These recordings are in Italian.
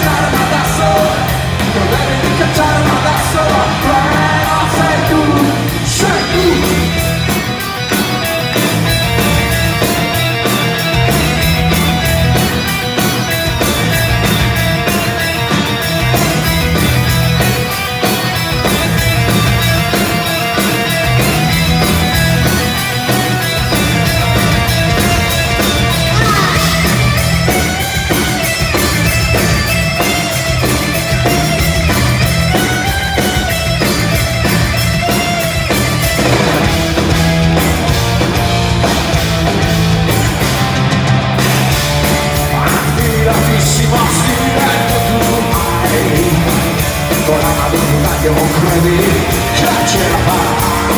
cacciare ma da solo, problemi di cacciare ma da solo, problema sei tu, sei tu. Affilatissimo stiletto tu hai, con la maturità che non credi che ce la fai.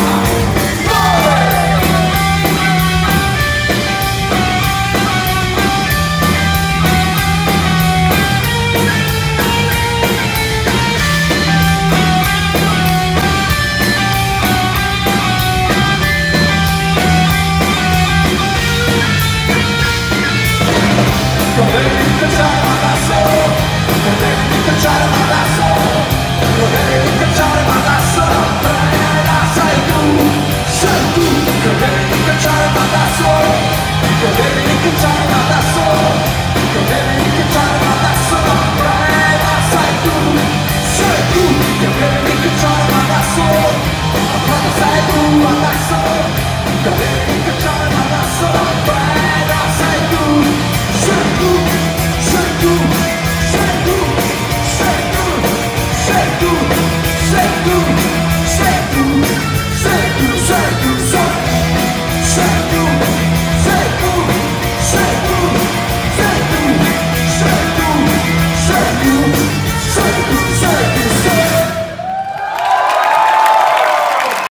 Problemi di cacciare ma da solo, problemi di cacciare ma da solo, problemi di cacciare ma da solo, problema sei tu, problemi di cacciare ma da solo, problemi di cacciare ma da solo, problemi di cacciare ma da solo, problema sei tu, problemi di cacciare ma da solo, quando sei tu adesso, problemi di cacciare ma da solo, problema sei tu. Sei tu, sei tu, sei tu, sei tu, sei tu, sei tu.